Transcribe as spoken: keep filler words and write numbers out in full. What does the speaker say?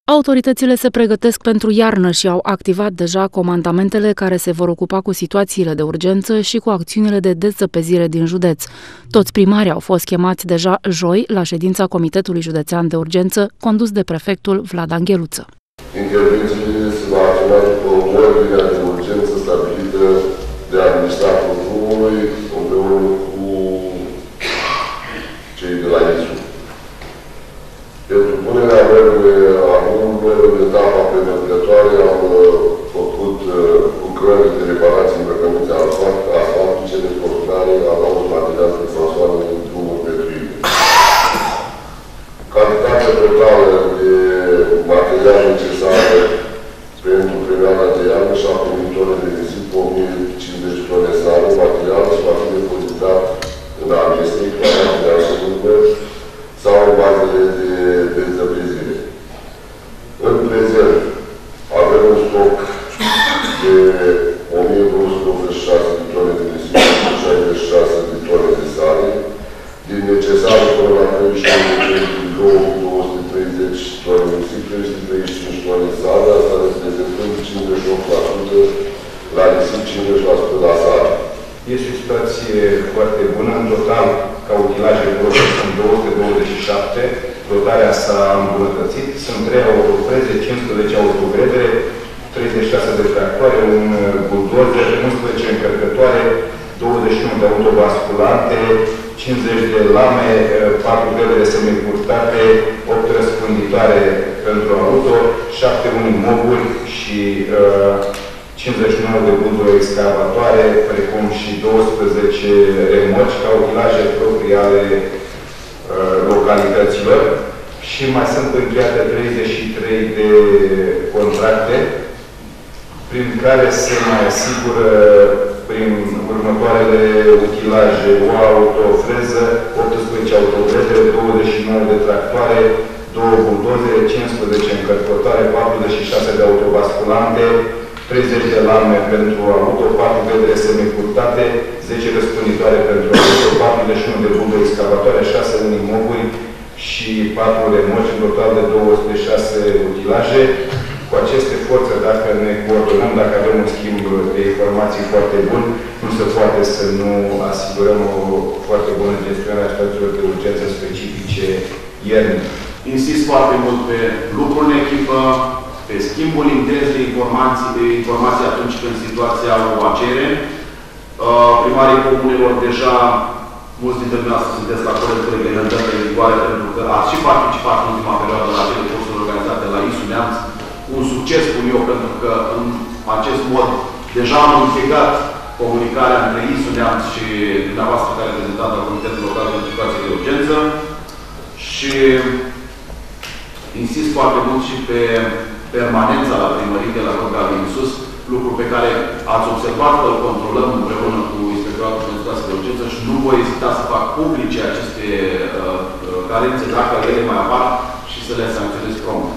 Autoritățile se pregătesc pentru iarnă și au activat deja comandamentele care se vor ocupa cu situațiile de urgență și cu acțiunile de dezăpezire din județ. Toți primarii au fost chemați deja joi la ședința Comitetului Județean de Urgență, condus de prefectul Vlad Angheluță. Intervențiile se va acționa după ordinea de urgență stabilită de administratorul drumului împreună cu cei de la I S U. Pentru punerea averilor în etapa premergătoare am făcut lucrări de reparații îmbrăcăminte asfaltice, de sportare, adaos material de transoare în drumuri petrite. Cantitatea totală de material necesare pentru perioada de iarnă, șapte mii tone de nisip, o mie cincizeci de tone sare, material și va fi depozitat în amestec, la material secundă sau în bazele de dezăpezire. În prezent avem un stoc de o mie două sute optzeci și șase de tone de nisip și șaizeci și șase de tone de sare, din necesare până la treizeci și două mii două sute treizeci tone de nisip, trei sute treizeci și cinci tone de sare, asta reprezentând cincizeci și opt la sută la nisip, cincizeci la sută la sare. Este o situație foarte bună. În total, ca utilaje groase, sunt două sute douăzeci și șapte. Dotarea s-a îmbunătățit. Sunt trei autofreze, cincisprezece autogredere, treizeci și șase de tractoare, un buldozer, unsprezece încărcătoare, douăzeci și unu de autobasculante, cincizeci de lame, patru gredere semipurtate, opt răspânditoare pentru auto, șapte unimoburi și uh, cincizeci și nouă de buldoze excavatoare, precum și douăsprezece remoci ca utilaje proprii ale uh, localităților. Și mai sunt încheiate treizeci și trei de contracte prin care se mai asigură prin următoarele utilaje o autofreză, optsprezece autogredere, douăzeci și nouă de tractoare, două buldozere, cincisprezece încărcătoare, patruzeci și șase de autobasculante, treizeci de lame pentru auto, patru gredere semipurtate, zece răspânditoare pentru auto, patruzeci și unu de buldoze excavatoare, șase unimoburi și patru remoci, în total de două sute șase utilaje. Cu aceste forțe, dacă ne coordonăm, dacă avem un schimb de informații foarte bun, nu se poate să nu asigurăm o foarte bună gestionare a situațiilor de urgență specifice iernii. Insist foarte mult pe lucru în echipă, pe schimbul intens de informații, de informații atunci când situația o cere. Primarii comunelor deja, mulți dintre dumneavoastră sunteți la curent cu reglementările în vigoare, pentru că ați și participat în ultima perioadă la acele cursuri organizate la I S U Neamț. Un succes, spun eu, pentru că în acest mod deja am unificat comunicarea între I S U Neamț și dumneavoastră ca reprezentant al Comitetului Local de Situații de Urgență. Și insist foarte mult și pe permanența la primărie de la Rogga din sus, lucru pe care ați observat că îl controlăm împreună cu Inspectoratul de Situații de Urgență și nu voi ezita să fac publice aceste uh, carențe dacă ele mai apar și să le sancționez prompt.